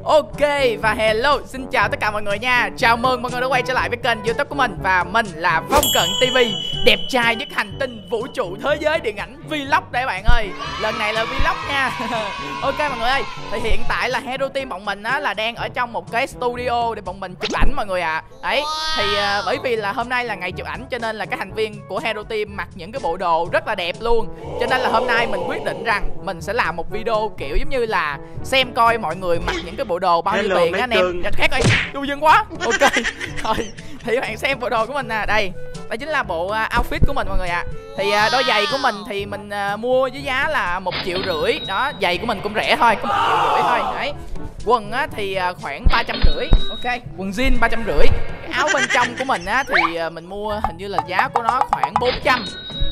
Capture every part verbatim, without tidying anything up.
Ok và hello, xin chào tất cả mọi người nha. Chào mừng mọi người đã quay trở lại với kênh YouTube của mình. Và mình là Phong Cận ti vi, đẹp trai nhất hành tinh vũ trụ thế giới điện ảnh vlog đấy bạn ơi. Lần này là vlog nha. Ok mọi người ơi, thì hiện tại là Hero Team bọn mình á là đang ở trong một cái studio để bọn mình chụp ảnh mọi người ạ. À. Đấy, thì uh, bởi vì là hôm nay là ngày chụp ảnh cho nên là các thành viên của Hero Team mặc những cái bộ đồ rất là đẹp luôn. Cho nên là hôm nay mình quyết định rằng mình sẽ làm một video kiểu giống như là xem coi mọi người mặc những cái bộ đồ bao nhiêu tiền á anh em. Khác ơi, du dương quá. Ok. Rồi, thì các bạn xem bộ đồ của mình nè, đây. Đây chính là bộ uh, outfit của mình mọi người ạ. À. Thì uh, đôi giày của mình thì mình uh, mua với giá là một triệu rưỡi. Đó, giày của mình cũng rẻ thôi, có một triệu rưỡi thôi. Đấy. Quần á thì uh, khoảng ba trăm rưỡi. Ok, quần jean ba trăm rưỡi. Áo bên trong của mình á thì uh, mình mua hình như là giá của nó khoảng bốn trăm.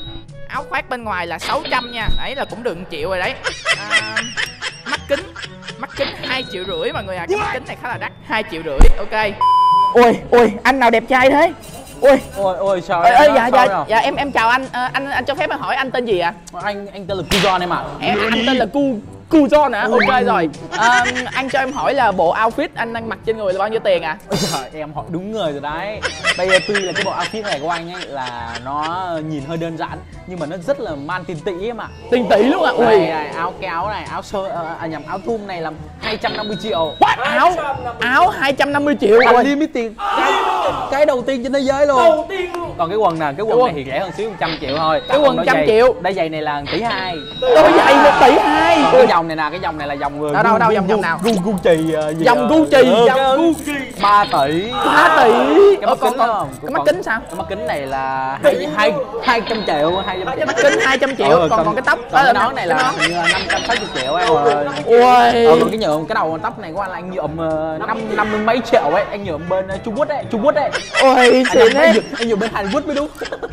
Áo khoác bên ngoài là sáu trăm nha. Đấy là cũng được một triệu rồi đấy. À, mắt kính mắt kính hai triệu rưỡi mọi người à. Cái mắt kính này khá là đắt, hai triệu rưỡi. Ok. Ôi ôi, anh nào đẹp trai thế? Ôi ôi ôi sao ê, em ê, dạ dạ nào? dạ em em chào anh. À, anh anh cho phép em hỏi anh tên gì ạ? À? anh anh tên là Kuzon em ạ. Em anh tên là Cu Kuzon hả? Ok rồi. À, anh cho em hỏi là bộ outfit anh đang mặc trên người là bao nhiêu tiền ạ? À? Ôi trời, em hỏi đúng người rồi đấy. Bây tuy là cái bộ outfit này của anh ấy là nó nhìn hơi đơn giản nhưng mà nó rất là man tiền tỷ em ạ. Tiền tỷ luôn ạ. À? Ui, này, áo cái áo này, áo sơ à, nhầm áo thun này là hai trăm năm mươi triệu. What? Áo áo hai trăm năm mươi triệu rồi. Unlimited. Cái, cái đầu tiên trên thế giới luôn. Đầu tiên luôn. Còn cái quần nè, cái quần, quần này thì rẻ hơn xíu một trăm triệu thôi. Cái quần trăm triệu. Đôi giày này là một tỷ hai. Đôi giày một tỷ hai. Còn cái dòng này nè, cái dòng này là dòng đâu đâu đâu dòng dòng nào? Gucci. Dòng Gucci, dòng Gucci. ba tỷ. ba tỷ. Cái mắt kính không? Cái mắt kính sao? Cái mắt kính này là hai hai hai trăm triệu, hai trăm triệu. Mắt kính hai trăm triệu. Còn còn cái tóc còn cái nón này là năm trăm sáu mươi triệu em rồi. Ui. Còn cái nhuộm cái đầu tóc này của anh là anh nhuộm năm năm mươi mấy triệu ấy, anh nhuộm bên Trung Quốc đấy, Trung Quốc đấy. Ôi xịn thế. Anh nhuộm bên Hàn Quốc mới đúng.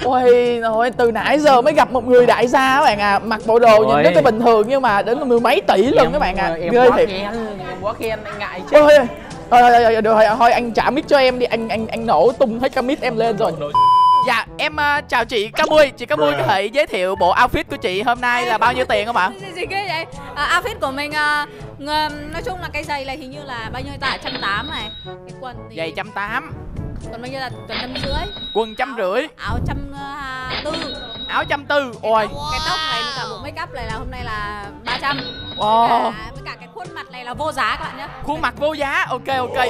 Ôi rồi từ nãy giờ mới gặp một người đại gia các bạn à, mặc bộ đồ nhìn rất là bình thường nhưng mà đến mười mấy tỷ lần các bạn à. Ghê thiệt. Em quá khen anh ngại chứ. Ôi thôi thôi thôi thôi anh trả mic cho em đi, anh anh anh nổ tung hết cái mic em lên rồi. Dạ em uh, chào chị Cá Mui. Chị Cá Mui có thể giới thiệu bộ outfit của chị hôm nay là bao nhiêu tiền không ạ? Gì ghê vậy? À, outfit của mình uh, nói chung là cái giày này hình như là bao nhiêu ta? một trăm tám mươi này. Cái quần thì giày một trăm tám mươi. Còn bao nhiêu là tuần năm rưỡi. Quần trăm rưỡi. Áo trăm tư. Áo trăm tư. Ôi. Cái tóc này với cả bộ make up này là hôm nay là ba trăm. Wow. Với cả, với cả cái khuôn mặt này là vô giá các bạn nhé. Khuôn mặt vô giá. Ok ok.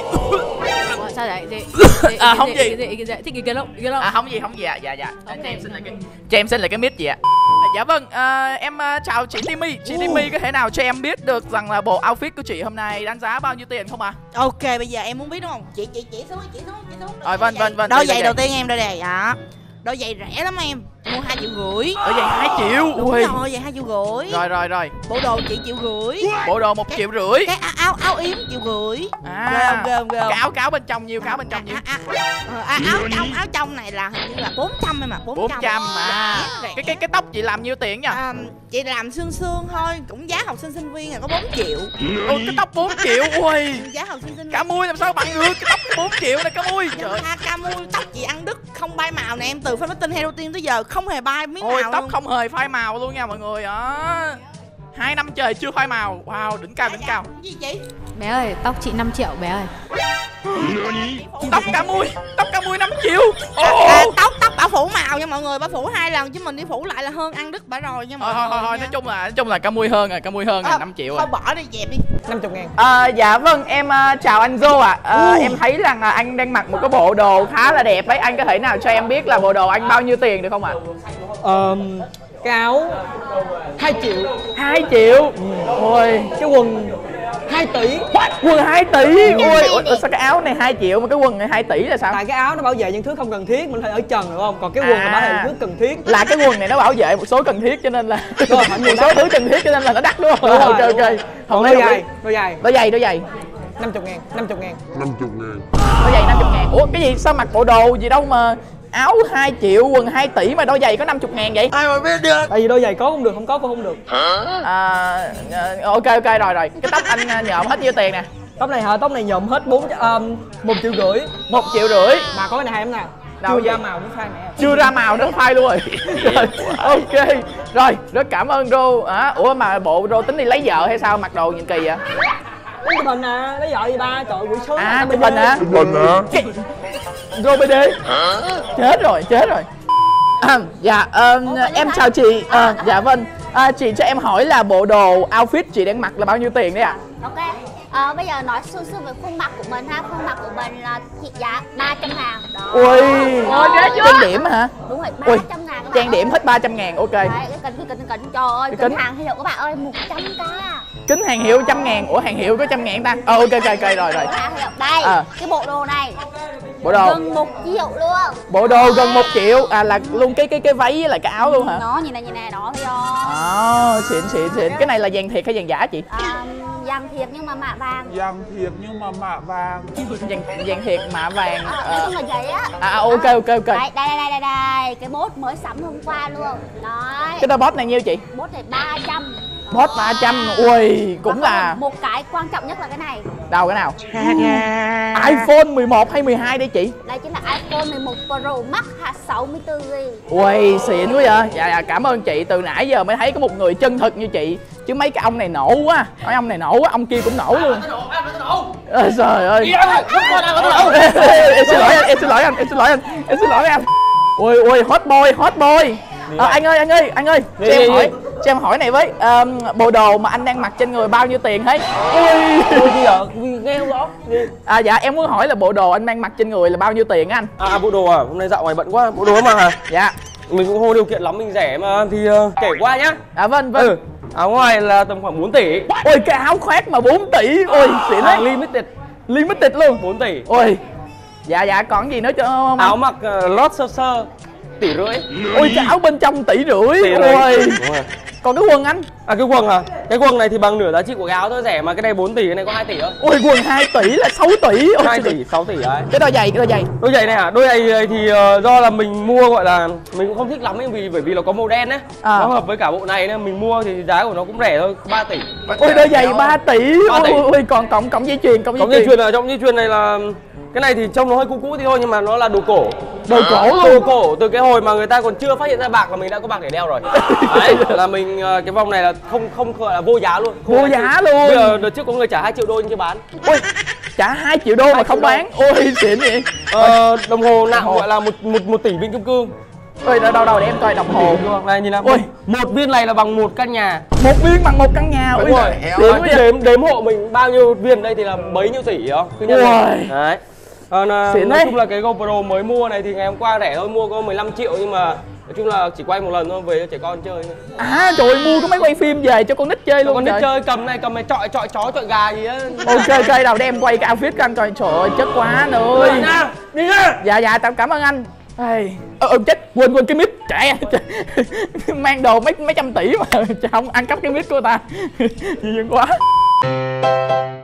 Ủa, sao vậy? Gì? gì? À không gì. Gì gì thích cái không? Cái không? À không gì không gì ạ. À. Dạ dạ. Cho em xin lại cái cho em xin lại cái mic gì ạ. À. Dạ vâng, à, em uh, chào chị Timmy. Chị uh. Timmy có thể nào cho em biết được rằng là bộ outfit của chị hôm nay đánh giá bao nhiêu tiền không ạ? À? Ok, bây giờ em muốn biết đúng không? Chị chị chị xuống, chị xuống, chị xuống. Rồi vâng vâng vâng. Đôi giày đầu tiên em đôi giày đó. Đôi giày rẻ lắm em, mua hai triệu rưỡi. Đôi giày hai triệu. Đúng Ui. rồi, giày hai triệu rưỡi. Rồi rồi rồi. Bộ đồ chị triệu rưỡi. Bộ đồ một triệu rưỡi. Cái áo áo, áo yếm triệu rưỡi. À. Ghê không, ghê không, ghê không? Cái áo cáo bên trong nhiêu, cáo bên trong nhiêu? À, à, à, à, áo trong áo trong này là hình như là bốn trăm em mà, bốn trăm. bốn trăm mà. Cái cái cái tóc chị làm nhiêu tiền nha? À, chị làm xương xương thôi, cũng giá học sinh sinh viên là có bốn triệu. Ôi cái tóc bốn triệu. Ui. Giá học sinh sinh viên. Cá Mui làm sao bằng được cái tóc bốn triệu này Cá Mui. Trời ơi, Cá Mui tóc chị ăn đứt không bay màu nè em, từ fan meeting Hero Team tới giờ không hề bay miếng Ôi, màu tóc luôn. không hề phai màu luôn nha mọi người đó. Hai năm trời chưa phai màu. Wow, đỉnh cao đỉnh cao. Gì chị? Bé ơi, tóc chị năm triệu bé ơi. Tóc Cá Mui, tóc Cá Mui năm triệu. À, à, tóc tóc bảo phủ màu nha mọi người, bảo phủ hai lần chứ mình đi phủ lại là hơn ăn đứt bả rồi nha mọi thôi, người. Thôi thôi, nói chung là nói chung là Cá Mui hơn rồi, Cá Mui hơn rồi, à, năm triệu rồi. Thôi bỏ đi, dẹp đi. năm mươi ngàn. À, dạ vâng, em uh, chào anh Joe ạ. À. À, em thấy rằng là anh đang mặc một cái bộ đồ khá là đẹp ấy, anh có thể nào cho em biết là bộ đồ anh bao nhiêu tiền được không ạ? Ờ, cái áo hai triệu. hai triệu. Ừ. Ôi, cái quần hai tỷ. What? Quần hai tỷ. Ôi, ủa, sao cái áo này hai triệu mà cái quần này hai tỷ là sao? Tại cái áo nó bảo vệ những thứ không cần thiết, mình phải ở trần đúng không? Còn cái quần à, là bảo vệ những thứ cần thiết. Là cái quần này nó bảo vệ một số cần thiết cho nên là rồi, một số thứ cần thiết cho nên là nó đắt đúng không? Đúng rồi, ok đúng ok. Còn đôi giày, đôi giày. Đôi giày, đôi giày. năm mươi ngàn, năm mươi ngàn. năm mươi ngàn. Đôi giày năm mươi ngàn. Ủa cái gì sao mặc bộ đồ gì đâu mà áo hai triệu, quần hai tỷ mà đôi giày có năm mươi ngàn vậy? Ai mà biết được. Tại vì đôi giày có cũng được, không có cũng không được. À, ok ok rồi rồi. Cái tóc anh nhộm hết nhiêu tiền nè? Tóc này hả? Tóc này nhộm hết bốn um, một triệu rưỡi. Một triệu rưỡi. Mà có cái này hay lắm nè. Đâu chưa ra màu nó phai nè. Chưa ra màu nó phai luôn rồi. Rồi, ok. Rồi, rất cảm ơn Rô. À, ủa mà bộ Rô tính đi lấy vợ hay sao mặc đồ nhìn kỳ vậy? chụp hình nè, lấy vợ gì ba, trời ơi, buổi sớm. À, chụp hình hả? Chụp hình hả? Go bê đê. Chết rồi, chết rồi. À, dạ, um, em chào chị. À, dạ vâng. À, chị cho em hỏi là bộ đồ outfit chị đang mặc là bao nhiêu tiền đấy ạ? Ok. Ờ, bây giờ nói sơ sơ về khuôn mặt của mình ha. Khuôn mặt của mình là trị giá ba trăm ngàn. Đó. Ui, trang điểm hả? Đúng rồi, ba trăm ngàn các bạn. Trang điểm hết ba trăm ngàn, ok. Đấy, cái kính, cái kính, kính, trời ơi, kính hàng hiệu các bạn ơi, một trăm k. Kính hàng hiệu trăm ngàn. Ủa hàng hiệu có trăm ngàn ta? Ờ, ok, ok, ok, rồi, rồi. Hàng hiệu. Đây, à. cái bộ đồ này Bộ đồ gần một triệu luôn. Bộ đồ gần một triệu. À là luôn cái cái cái váy với lại cái áo luôn hả? Nó nhìn này, nhìn này, đó thấy không? À, xịn, xịn, xịn. Cái này là vàng thiệt hay vàng giả chị? À, vàng thiệt nhưng mà mạ vàng. Vàng thiệt nhưng mà mạ vàng. Vàng, vàng thiệt mạ vàng. À, nói chung là vậy á. À, ok, ok, ok. Đây, đây, đây, đây, đây, cái bốt mới sắm hôm qua luôn. Đấy. Cái đôi bot này nhiêu chị? Bốt này ba trăm. Bot ba trăm. Ui, cũng là một cái quan trọng nhất là cái này. đâu cái nào? iPhone mười một hay mười hai đây chị? Đây chính là iPhone mười một Pro Max sáu mươi tư gi bi. Ui, xịn quá vậy. Dạ, dạ cảm ơn chị. Từ nãy giờ mới thấy có một người chân thực như chị. Chứ mấy cái ông này nổ quá. Mấy ông này nổ quá, ông kia cũng nổ luôn. Ôi trời ơi. Em xin lỗi anh, em xin lỗi anh, em xin lỗi anh, em xin lỗi anh. Ui ui, hot boy, hot boy. À, anh ơi, anh ơi, anh ơi, cho em hỏi, cho em hỏi này với, um, bộ đồ mà anh đang mặc trên người bao nhiêu tiền thế? Ui, Gì vậy? Nghe không rõ. à dạ em muốn hỏi là bộ đồ anh đang mặc trên người là bao nhiêu tiền á anh? À, bộ đồ à? Hôm nay dạo ngoài bận quá, bộ đồ mà hả? Dạ. Mình cũng không có điều kiện lắm, mình rẻ mà, thì uh, kể qua nhá. À vâng vâng. Ừ, áo ngoài là tầm khoảng bốn tỷ. Ôi cái áo khoác mà bốn tỷ, ôi xịn đấy. Limited. Limited luôn. bốn tỷ. Ôi. Dạ dạ còn gì nữa cho không? Áo mặc uh, lót sơ sơ tỷ rưỡi. Ôi cái áo bên trong tỷ rưỡi. Tỷ rưỡi. Ôi. Đúng rồi. Còn cái quần anh? À cái quần hả? Cái quần này thì bằng nửa giá trị của cái áo thôi, rẻ mà, cái này bốn tỷ, cái này có hai tỷ thôi. Ôi quần hai tỷ là sáu tỷ. Ôi, hai tỷ, sáu tỷ đấy. cái đôi giày, cái đôi giày. Đôi giày này hả? Đôi giày này thì uh, do là mình mua gọi là mình cũng không thích lắm ấy, vì bởi vì nó có màu đen ấy. À. Nó hợp với cả bộ này nên mình mua thì giá của nó cũng rẻ thôi, ba tỷ. Ôi đôi giày ba tỷ. Ôi, ôi còn cộng cộng dây chuyền, cộng dây chuyền. Cộng dây chuyền ở trong dây chuyền này là cái này thì trông nó hơi cũ cũ thì thôi, nhưng mà nó là đồ cổ. Đồ cổ luôn. Đồ cổ từ cái hồi mà người ta còn chưa phát hiện ra bạc là mình đã có bạc để đeo rồi. Đấy, là mình cái vòng này là không không gọi là vô giá luôn. Không vô giá luôn. Bây giờ đợt trước có người trả hai triệu đô nhưng chưa bán. Ôi, trả hai triệu đô mà không bán. Ôi xịn vậy. Ờ, đồng hồ nặng gọi là một một một tỷ viên kim cương. Ôi đâu đâu đâu để em coi đồng hồ. Này nhìn nào. Ôi, một viên này là bằng một căn nhà. Một viên bằng một căn nhà. Đúng rồi. Đếm đếm hộ mình bao nhiêu viên đây thì là bấy nhiêu tỷ đó. Cứ nhân này. Đấy. À, nói đấy. Chung là cái GoPro mới mua này thì ngày hôm qua rẻ thôi, mua có mười lăm triệu nhưng mà nói chung là chỉ quay một lần thôi, về cho trẻ con chơi. À trời ơi, mua có máy quay phim về cho con nít chơi luôn. Con nít chơi, cầm này, cầm này chọi chọi chó chọi gà gì á. Ok ok, đầu đem quay cái outfit của anh coi. Trời ơi chất quá anh ơi. Đi ra, đi ra. Dạ dạ tao cảm ơn anh. Ê, ờ, ờ chết, quên quên cái mic trẻ. Mang đồ mấy mấy trăm tỷ mà không ăn cắp cái mic của ta. Duyên quá.